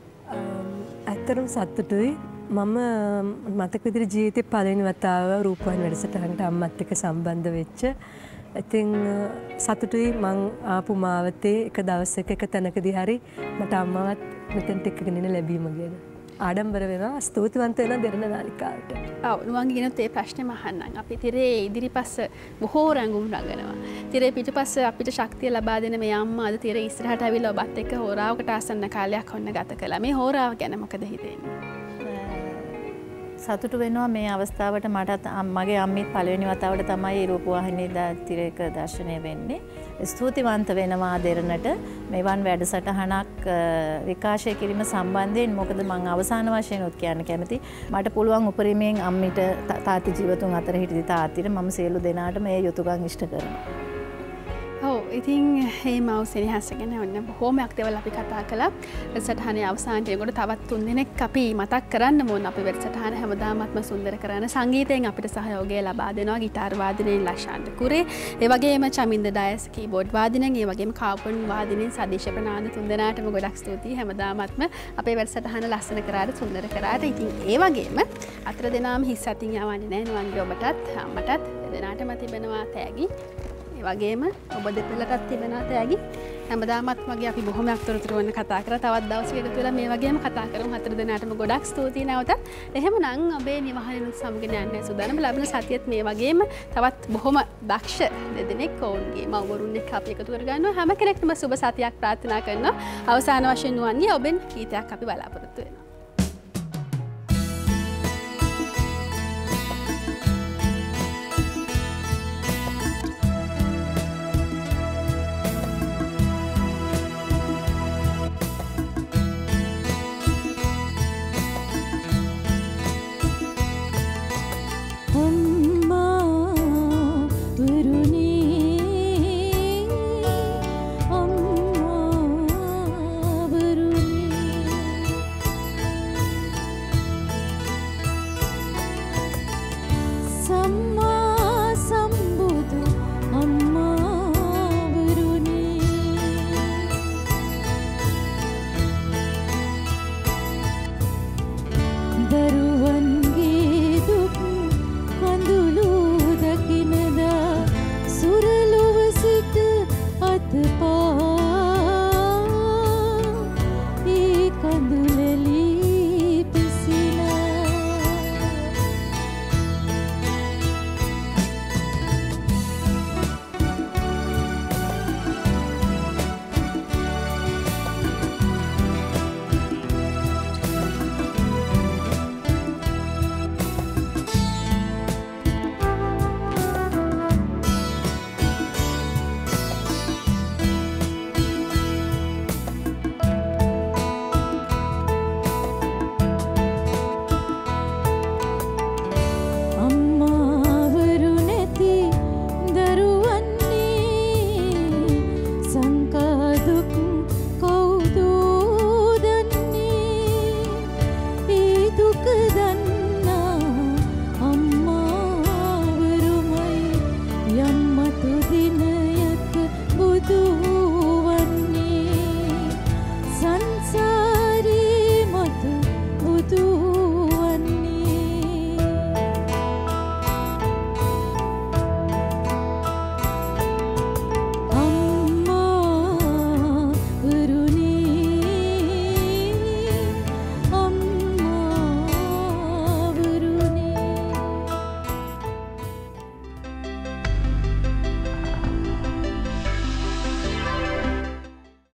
ඇත්තටම සතුටුයි. මම මතක විදිහට ජීවිතේ පළවෙනි වතාව රූපවාහිනී වැඩසටහනට අම්මත් එක්ක සම්බන්ධ වෙච්ච. ඉතින් සතුටුයි මං ආපු මාවතේ එක දවසක එක තැනකදී හරි මට අම්මවත් මෙතනට එක්කගෙන ඉන්න ලැබීම ගැන ආඩම්බර වෙනවා. ස්තුතිවන්ත වෙනවා දෙරණ නාලිකාවට. ඔව් නුවන්ගේ ගෙනත් ඒ ප්‍රශ්නේ මහන්නම්. අපි තිරේ ඉදිරිපස්ස බොහෝ රංගුම් රඟනවා. තිරේ පිටපස්ස අපිට ශක්තිය ලබා දෙන මේ අම්මා අද තිරේ ඉස්සරහට ඇවිල්ලා ඔබත් එක්ක හෝරාවකට ආසන්න කාලයක් ඔන්න ගත කළා. මේ හෝරාව ගැන මොකද හිතෙන්නේ? සතුටු වෙනවා මේ අවස්ථාවට. මටත් මගේ අම්මිත් පළවෙනි වතාවට තමයි රූපවාහිනී තිරයක දර්ශනය වෙන්නේ. ස්තුතිවන්ත වෙනවා දෙරණට මෙවන් වැඩසටහනක් විකාශය කිරීම සම්බන්ධයෙන්. මොකද මම අවසාන වශයෙන් උත් කියන්න කැමති මට පුළුවන් උපරිමයෙන් අම්මිට තාත්ති ජීවතුන් අතර හිටිය තාත්තිට මම සියලු දෙනාට මේ යුතුයකම් ඉෂ්ට කරනවා. ඔව් ඉතින් මේ මව් සෙනෙහස ගැන ඔන්න බොහොමයක් දේවල් අපි කතා කළා. වැඩසටහනේ අවසානයේ එනකොට තවත් තුන් දිනක් අපි මතක් කරන්න ඕන. අපි වැඩසටහන හැමදාමත්ම සුන්දර කරන සංගීතයෙන් අපිට සහයෝගය ලබා දෙනවා. ගිටාර් වාදනයෙන් ලෂාන්ත කුරේ, ඒ වගේම චමින්ද ඩයස් කීබෝඩ් වාදනයෙන්, ඒ වගේම කාපන් වාදනයෙන් සදීෂ ප්‍රනාන්දු තුන්දෙනාටම ගොඩක් ස්තුතියි. හැමදාමත්ම අපේ වැඩසටහන ලස්සන කරාට සුන්දර කරාට. ඉතින් ඒ වගේම අතර දෙනාම හිස් අතින් යවන්නේ නැහැ. නුවන්ගේ ඔබටත් අම්මටත් දෙනාටම තිබෙනවා තෑගි. වගේම ඔබ දෙපළටත් තිබෙනවා තෑගි. හැමදාමත් වගේ අපි බොහොමයක් තොරතුරු වන්න කතා කරා. තවත් දවසක එකතු වෙලා මේ වගේම කතා කරමු. හතර දෙනාටම ගොඩක් ස්තුතියි නැවතත්. එහෙමනම් ඔබේ නිවහනිනුත් සමගින යන්න සූදානම්. ලබන සතියේත් මේ වගේම තවත් බොහොම දක්ෂ දෙදෙනෙක් ඔවුන්ගේ මව්වරුන් එක්ක අපි එකතු කරගන්නවා. හැම කෙනෙක්ටම සුබ සතියක් ප්‍රාර්ථනා කරනවා. අවසාන වශයෙන් නුවන්ගේ ඔබෙන් ගීතයක් අපි බලාපොරොත්තු වෙනවා.